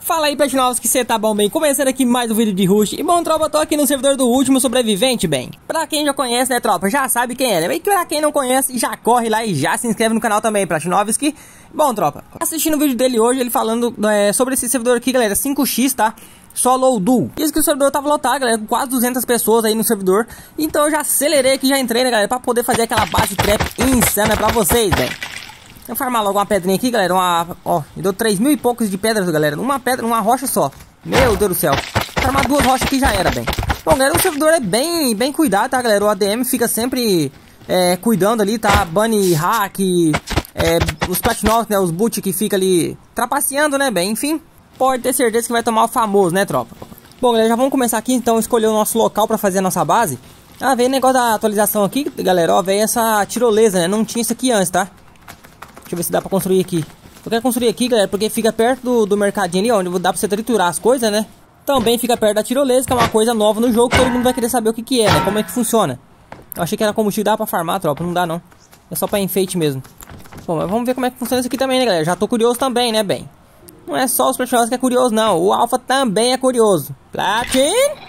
Fala aí, Platinovski, que você tá bom, bem? Começando aqui mais um vídeo de Rush. E bom, tropa, tô aqui no servidor do Último Sobrevivente, bem. Pra quem já conhece, né, tropa, já sabe quem é, né? E pra quem não conhece, já corre lá e já se inscreve no canal também, Platinovski. Bom, tropa, assistindo o vídeo dele hoje, ele falando sobre esse servidor aqui, galera, 5x, tá? Solo Duo. Diz que o servidor tava lotado, galera, com quase 200 pessoas aí no servidor. Então eu já acelerei aqui, já entrei, né, galera, pra poder fazer aquela base trap insana pra vocês, velho. Vou farmar logo uma pedrinha aqui, galera. Ó, me deu 3.000 e poucos de pedras, galera. Uma pedra, uma rocha só. Meu Deus do céu. Vou farmar duas rochas aqui já era, bem. Bom, galera, o servidor é bem cuidado, tá, galera? O ADM fica sempre cuidando ali, tá? Bunny, hack, os Platinovski, né? Os boot que fica ali trapaceando, né, bem? Enfim, pode ter certeza que vai tomar o famoso, né, tropa? Bom, galera, já vamos começar aqui, então, escolher o nosso local pra fazer a nossa base. Ah, veio o negócio da atualização aqui, galera. Ó, veio essa tirolesa, né? Não tinha isso aqui antes, tá? Deixa eu ver se dá pra construir aqui. Eu quero construir aqui, galera, porque fica perto do mercadinho ali, onde dá pra você triturar as coisas, né? Também fica perto da tirolesa, que é uma coisa nova no jogo, que todo mundo vai querer saber o que é, né? Como é que funciona. Eu achei que era combustível, dá pra farmar, tropa, não dá não. É só pra enfeite mesmo. Bom, mas vamos ver como é que funciona isso aqui também, né, galera? Já tô curioso também, né, bem? Não é só os Platinovski que é curioso, não. O Alpha também é curioso. Platin!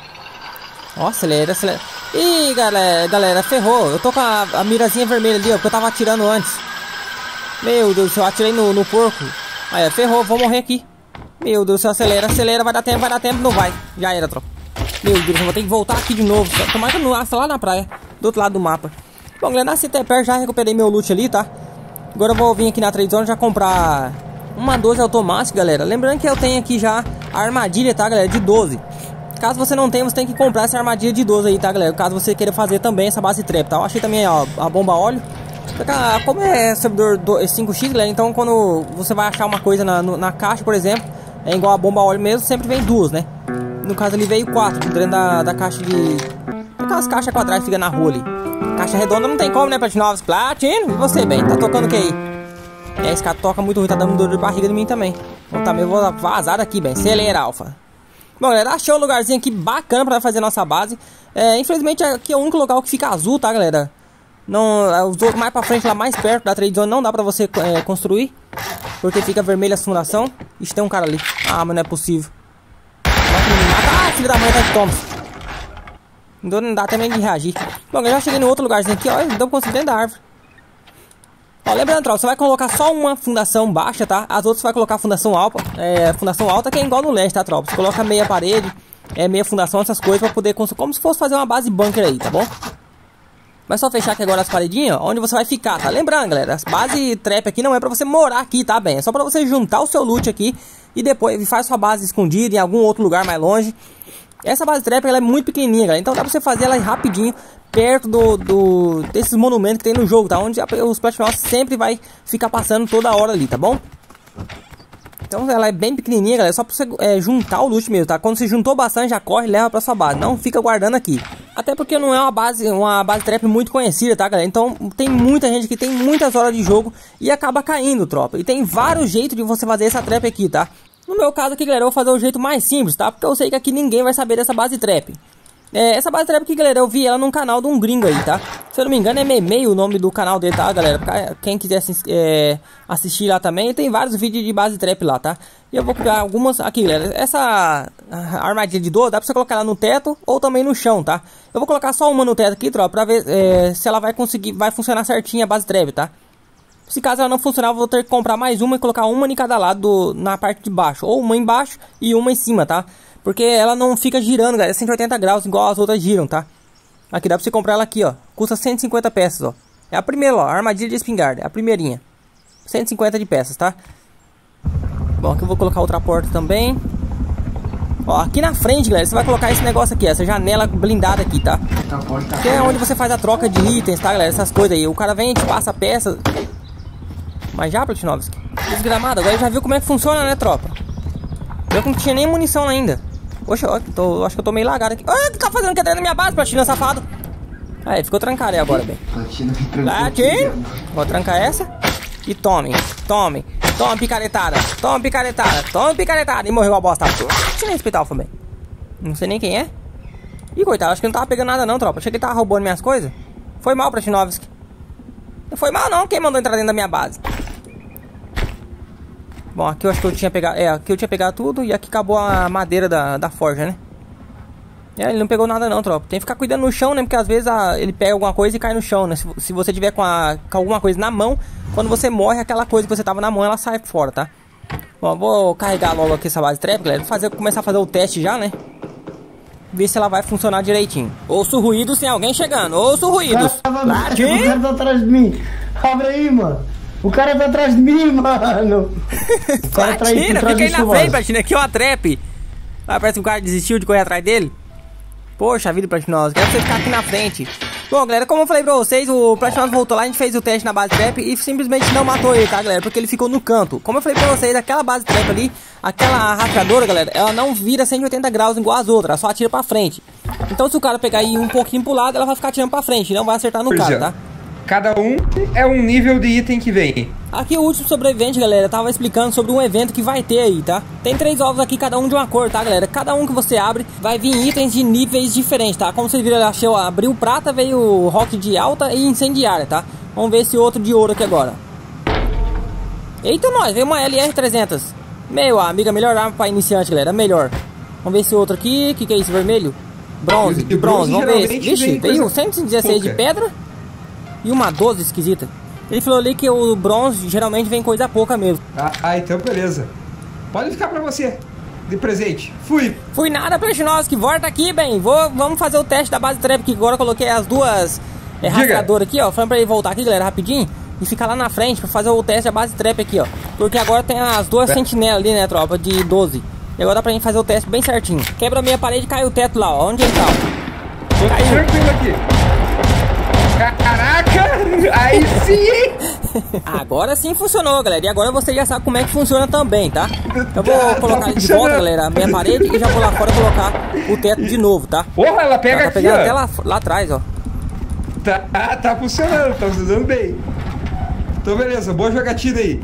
Ó, acelera. Ih, galera, ferrou. Eu tô com a mirazinha vermelha ali, ó, porque eu tava atirando antes. Meu Deus do céu, atirei no porco. Aí, ferrou, vou morrer aqui. Meu Deus do céu, acelera, vai dar tempo, não vai. Já era, tropa. Meu Deus, eu vou ter que voltar aqui de novo. Tomara que eu não nasça lá na praia, do outro lado do mapa. Bom, galera, nasci até perto, já recuperei meu loot ali, tá? Agora eu vou vir aqui na Trade Zone já comprar uma 12 automática, galera. Lembrando que eu tenho aqui já a armadilha, tá, galera, de 12. Caso você não tenha, você tem que comprar essa armadilha de 12 aí, tá, galera? Caso você queira fazer também essa base trap, tá? Eu achei também, ó, a bomba óleo. Como é servidor 5x, galera, então quando você vai achar uma coisa na caixa, por exemplo, é igual a bomba óleo mesmo, sempre vem duas, né? No caso ali veio 4, dentro da caixa de... Aquelas caixas quadradas que fica na rua ali. Caixa redonda não tem como, né, Platinovski? Platino, e você, bem? Tá tocando o que aí? Esse cara toca muito ruim, tá dando dor de barriga de mim também. Vou vazar daqui, bem. Acelera, Alpha. Bom, galera, achei um lugarzinho aqui bacana pra fazer a nossa base. Infelizmente aqui é o único local que fica azul, tá, galera? Não, os outros mais pra frente, lá mais perto da Trade Zone, não dá pra você construir, porque fica vermelha a fundação. Ixi, tem um cara ali. Ah, mas não é possível. Ah, filho da mãe, tá de Thomas. Não dá até nem de reagir. Bom, eu já cheguei no outro lugarzinho aqui, ó. Dá pra construir dentro da árvore. Ó, lembrando, tropa, você vai colocar só uma fundação baixa, tá? As outras você vai colocar fundação alta. Fundação alta que é igual no leste, tá, tropa? Você coloca meia parede, meia fundação, essas coisas pra poder construir, como se fosse fazer uma base bunker aí, tá bom? Vai só fechar aqui agora as paredinhas, onde você vai ficar, tá? Lembrando, galera, as base trap aqui não é pra você morar aqui, tá, bem? É só pra você juntar o seu loot aqui e depois faz sua base escondida em algum outro lugar mais longe. Essa base trap, ela é muito pequenininha, galera, então dá pra você fazer ela rapidinho perto desses monumentos que tem no jogo, tá? Onde os Platinovski sempre vai ficar passando toda hora ali, tá bom? Então ela é bem pequenininha, galera, só pra você juntar o loot mesmo, tá? Quando você juntou bastante, já corre e leva pra sua base, não fica guardando aqui. Até porque não é uma base trap muito conhecida, tá, galera? Então tem muita gente que tem muitas horas de jogo e acaba caindo, tropa. E tem vários jeitos de você fazer essa trap aqui, tá? No meu caso aqui, galera, eu vou fazer o jeito mais simples, tá? Porque eu sei que aqui ninguém vai saber dessa base trap. Essa base trap aqui, galera, eu vi ela num canal de um gringo aí, tá? Se eu não me engano é Memei o nome do canal dele, tá, galera? Quem quiser assistir lá também, tem vários vídeos de base trap lá, tá? E eu vou criar algumas aqui, galera. Essa armadilha de 12 dá pra você colocar ela no teto ou também no chão, tá? Eu vou colocar só uma no teto aqui, tropa, pra ver se ela vai funcionar certinho a base trap, tá? Se caso ela não funcionar, eu vou ter que comprar mais uma e colocar uma em cada lado na parte de baixo. Ou uma embaixo e uma em cima, tá? Porque ela não fica girando, galera, 180 graus igual as outras giram, tá? Aqui dá pra você comprar ela aqui, ó. Custa 150 peças, ó. É a primeira, ó, armadilha de espingarda, é a primeirinha. 150 de peças, tá? Bom, aqui eu vou colocar outra porta também. Ó, aqui na frente, galera, você vai colocar esse negócio aqui, essa janela blindada aqui, tá? Que é onde você faz a troca de itens, tá, galera? Essas coisas aí. O cara vem e te passa peças. Mas já, Platinovski? Desgramado, agora já viu como é que funciona, né, tropa? Eu não tinha nem munição ainda. Poxa, ó, acho que eu tô meio lagado aqui. Ah, o que tá fazendo aqui dentro da minha base, Platina, safado? Aí, ficou trancado aí agora, bem. Platina. Vou trancar essa. E tome. Tome, picaretada. Tome, picaretada. E morreu a bosta. Deixa eu respeitar o bem. Não sei nem quem é. Ih, coitado, acho que não tava pegando nada não, tropa. Achei que ele tava roubando minhas coisas. Foi mal, Platinovski. Não foi mal não, quem mandou entrar dentro da minha base? Bom, aqui eu acho que eu tinha pegado... aqui eu tinha pegado tudo e aqui acabou a madeira da forja, né? Ele não pegou nada não, tropa. Tem que ficar cuidando no chão, né? Porque às vezes ele pega alguma coisa e cai no chão, né? Se você tiver com alguma coisa na mão, quando você morre, aquela coisa que você tava na mão, ela sai fora, tá? Bom, vou carregar logo aqui essa base trap, galera. Começar a fazer o teste já, né? Ver se ela vai funcionar direitinho. Ouço ruídos, tem alguém chegando. Ouço ruídos. O cara tá atrás de mim. Abre aí, mano. O cara tá atrás de mim, mano. O cara tá aí, fica aí na frente, Platina. Aqui é uma trap. Ah, parece que o cara desistiu de correr atrás dele. Poxa vida, Platinosa. Quero você ficar aqui na frente. Bom, galera, como eu falei pra vocês, o Platinosa voltou lá, a gente fez o teste na base trap e simplesmente não matou ele, tá, galera? Porque ele ficou no canto. Como eu falei pra vocês, aquela base trap ali, aquela rastreadora, galera, ela não vira 180 graus igual as outras, ela só atira pra frente. Então se o cara pegar aí um pouquinho pro lado, ela vai ficar atirando pra frente, não vai acertar no cara, tá? Cada um é um nível de item que vem. Aqui o último sobrevivente, galera, tava explicando sobre um evento que vai ter aí, tá? Tem 3 ovos aqui, cada um de uma cor, tá, galera? Cada um que você abre vai vir itens de níveis diferentes, tá? Como vocês viram, abriu prata, veio rock de alta e incendiária, tá? Vamos ver esse outro de ouro aqui agora. Eita, nós, veio uma LR300. Meu amigo, a melhor arma pra iniciante, galera, melhor. Vamos ver esse outro aqui, que é isso, vermelho? Bronze, de bronze, vamos ver esse. Vixe, veio 116 de pedra e uma 12 esquisita. Ele falou ali que o bronze geralmente vem coisa pouca mesmo. Então beleza. Pode ficar pra você de presente. Fui nada, Platinosa, que volta aqui, bem. Vamos fazer o teste da base trap, que agora eu coloquei as duas rastreadoras aqui, ó. Falando pra ele voltar aqui, galera, rapidinho. E ficar lá na frente pra fazer o teste da base trap aqui, ó. Porque agora tem as duas sentinelas ali, né, tropa, de 12. E agora dá pra gente fazer o teste bem certinho. Quebra a minha parede e cai o teto lá, ó. Onde ele tá, ó. Caiu. Tranquilo aqui. Caraca! Aí sim! Agora sim funcionou, galera. E agora você já sabe como é que funciona também, tá? Eu vou colocar de volta, galera, a minha parede e já vou lá fora colocar o teto de novo, tá? Porra, ela pega tá aqui, pegando ó. até lá atrás, ó. Tá funcionando, tá funcionando bem. Então beleza, boa jogatina aí.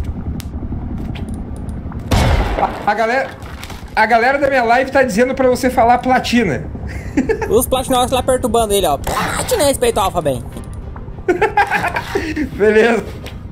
A galera da minha live tá dizendo pra você falar platina. Os platinosos lá perturbando ele, ó. Platina, respeito ao Alpha, bem. Beleza.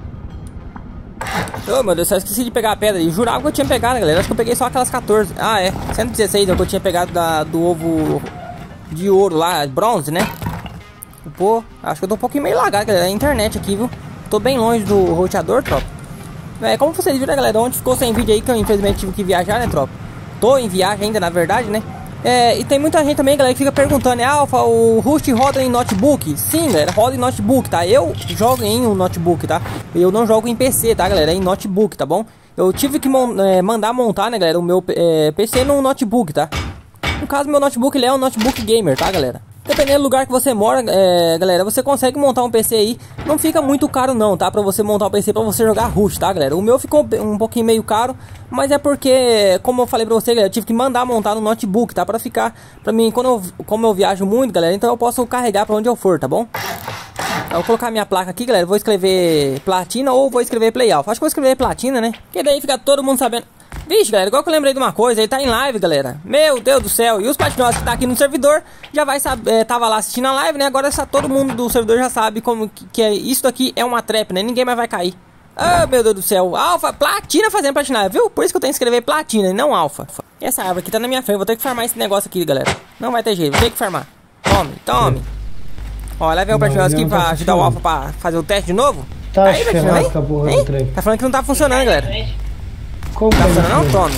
Ô, meu Deus, só esqueci de pegar a pedra. E jurava que eu tinha pegado, galera. Acho que eu peguei só aquelas 14. Ah, é. 116 é o que eu tinha pegado do ovo de ouro lá, bronze, né? Pô, acho que eu tô um pouquinho meio lagado, galera. É a internet aqui, viu? Tô bem longe do roteador, tropa. Como vocês viram, galera, onde ficou sem vídeo aí, que eu infelizmente tive que viajar, né, tropa? Tô em viagem ainda, na verdade, né? E tem muita gente também, galera, que fica perguntando, né, Alpha, o Rust roda em notebook? Sim, galera, roda em notebook, tá? Eu jogo em um notebook, tá? Eu não jogo em PC, tá, galera? É em notebook, tá bom? Eu tive que mandar montar, né, galera, o meu PC num notebook, tá? No caso, meu notebook, ele é um notebook gamer, tá, galera? Dependendo do lugar que você mora, galera, você consegue montar um PC aí. Não fica muito caro não, tá? Pra você montar um PC pra você jogar Rust, tá, galera? O meu ficou um pouquinho meio caro, mas é porque, como eu falei pra você, galera, eu tive que mandar montar no notebook, tá? Pra ficar, pra mim, como eu viajo muito, galera, então eu posso carregar pra onde eu for, tá bom? Eu vou colocar minha placa aqui, galera, vou escrever platina ou vou escrever play alpha. Acho que vou escrever platina, né? Que daí fica todo mundo sabendo. Vixe, galera, igual que eu lembrei de uma coisa, ele tá em live, galera. Meu Deus do céu. E os platinosos que tá aqui no servidor já vai saber, tava lá assistindo a live, né? Agora todo mundo do servidor já sabe como que é. Isso daqui é uma trap, né? Ninguém mais vai cair. Ah, meu Deus do céu. Alpha, platina fazendo platinar, viu? Por isso que eu tenho que escrever platina e não alpha. E essa árvore aqui tá na minha frente, vou ter que farmar esse negócio aqui, galera. Não vai ter jeito, vou ter que farmar. Tome. Ó, lá vem o platinoso aqui pra ajudar o alpha pra fazer o teste de novo. Tá aí, ferrado com a porra do trem. Tá falando que não tá funcionando, galera. Como tá funcionando não? Tome.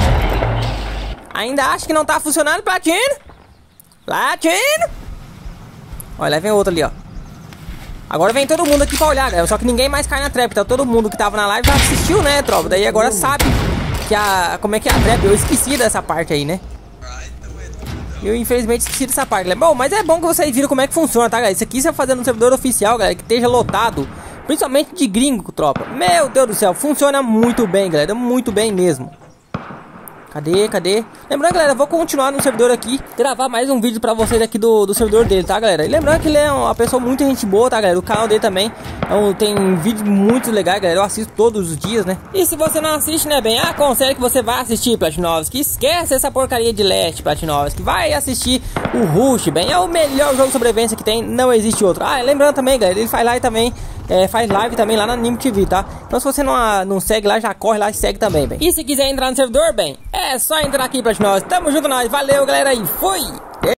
Ainda acha que não tá funcionando, platino? Olha, lá vem outro ali, ó. Agora vem todo mundo aqui pra olhar, galera. Só que ninguém mais cai na trap. Então todo mundo que tava na live já assistiu, né, tropa? Daí agora sabe que como é que é a trap. Eu esqueci dessa parte aí, né? Eu infelizmente esqueci dessa parte, galera. Bom, mas é bom que vocês viram como é que funciona, tá, galera? Isso aqui você vai fazer no servidor oficial, galera, que esteja lotado. Principalmente de gringo, tropa. Meu Deus do céu, funciona muito bem, galera. Muito bem mesmo. Cadê? Lembrando, galera, eu vou continuar no servidor aqui, gravar mais um vídeo pra vocês aqui do servidor dele, tá, galera? E lembrando que ele é uma pessoa muito gente boa, tá, galera? O canal dele também tem vídeos muito legais, galera. Eu assisto todos os dias, né? E se você não assiste, né, bem, aconselho que você vá assistir, Platinovski. Esquece essa porcaria de Leste, Platinovski. Vai assistir o Rust, bem. É o melhor jogo de sobrevivência que tem, não existe outro. Ah, lembrando também, galera, ele faz live também faz live também lá na Anime TV, tá? Então se você não segue lá, já corre lá e segue também, bem. E se quiser entrar no servidor, bem, é só entrar aqui pra nós. Tamo junto, nós. Valeu, galera, e fui!